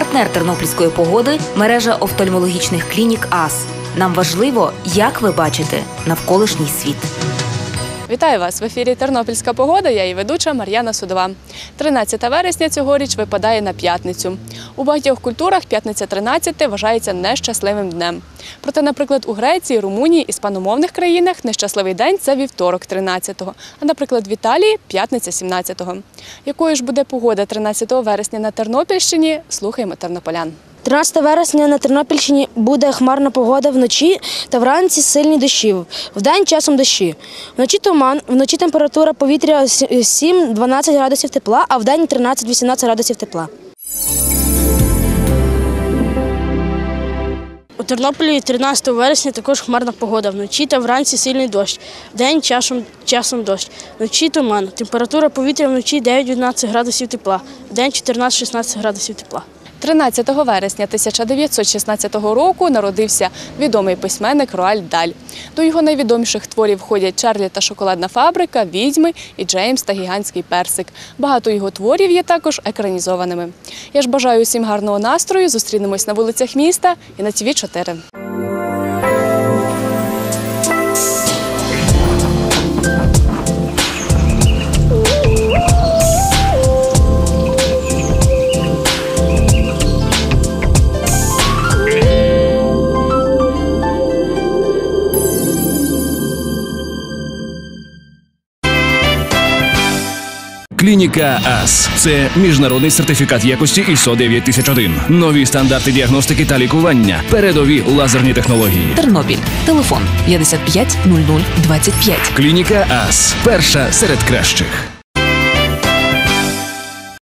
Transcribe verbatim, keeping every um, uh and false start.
Партнер тернопільської погоди – мережа офтальмологічних клінік АС. Нам важливо, як ви бачите навколишній світ. Вітаю вас! В ефірі «Тернопільська погода», я її ведуча Мар'яна Судова. тринадцяте вересня цьогоріч випадає на п'ятницю. У багатьох культурах п'ятниця тринадцяте вважається нещасливим днем. Проте, наприклад, у Греції, Румунії, іспаномовних країнах нещасливий день – це вівторок тринадцятого, а, наприклад, в Італії – п'ятниця сімнадцятого. Якою ж буде погода тринадцятого вересня на Тернопільщині – слухаємо тернополян. тринадцятого вересня на Тернопільщині буде хмарна погода вночі та вранці сильні дощі, вдень часом дощі. Вночі туман, вночі температура повітря сім-дванадцять градусів тепла, а вдень тринадцять-вісімнадцять градусів тепла. У Тернополі тринадцятого вересня також хмарна погода. Вночі та вранці сильний дощ, вдень часом, часом дощ. Вночі туман, температура повітря вночі дев'ять-дванадцять градусів тепла, вдень чотирнадцять-шістнадцять градусів тепла. тринадцятого вересня тисяча дев'ятсот шістнадцятого року народився відомий письменник Роальд Даль. До його найвідоміших творів входять «Чарлі та шоколадна фабрика», «Відьми» і «Джеймс та гігантський персик». Багато його творів є також екранізованими. Я ж бажаю усім гарного настрою, зустрінемось на вулицях міста і на Ті Ві чотири. Клініка АС – це міжнародний сертифікат якості ай ес о дев'ять тисяч один. Нові стандарти діагностики та лікування. Передові лазерні технології. Тернопіль. Телефон п'ятдесят п'ять нуль нуль двадцять п'ять. Клініка АС – перша серед кращих.